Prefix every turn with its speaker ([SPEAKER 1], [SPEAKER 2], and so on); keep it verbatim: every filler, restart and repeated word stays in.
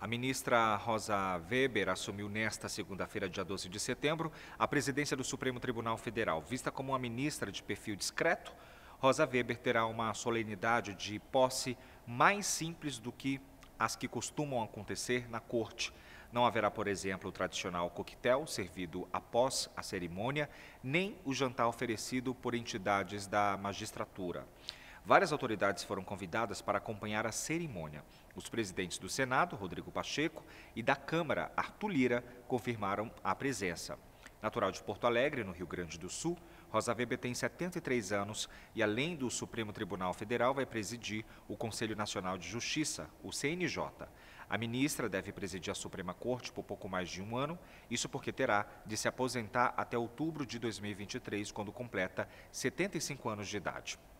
[SPEAKER 1] A ministra Rosa Weber assumiu nesta segunda-feira, dia doze de setembro, a presidência do Supremo Tribunal Federal. Vista como uma ministra de perfil discreto, Rosa Weber terá uma solenidade de posse mais simples do que as que costumam acontecer na corte. Não haverá, por exemplo, o tradicional coquetel servido após a cerimônia, nem o jantar oferecido por entidades da magistratura. Várias autoridades foram convidadas para acompanhar a cerimônia. Os presidentes do Senado, Rodrigo Pacheco, e da Câmara, Arthur Lira, confirmaram a presença. Natural de Porto Alegre, no Rio Grande do Sul, Rosa Weber tem setenta e três anos e, além do Supremo Tribunal Federal, vai presidir o Conselho Nacional de Justiça, o C N J. A ministra deve presidir a Suprema Corte por pouco mais de um ano, isso porque terá de se aposentar até outubro de dois mil e vinte e três, quando completa setenta e cinco anos de idade.